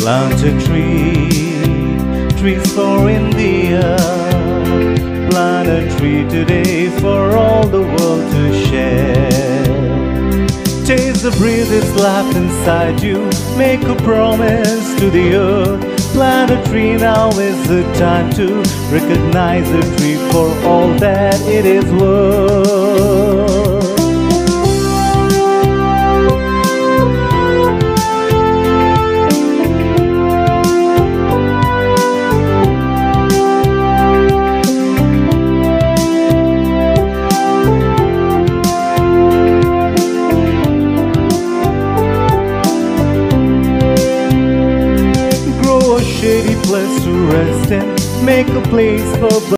Plant a tree, trees for India. Plant a tree today for all the world to share. Taste the breeze that's left inside you. Make a promise to the earth. Plant a tree, now is the time to recognize the tree for all that it is worth. Shady place to rest in. Make a place for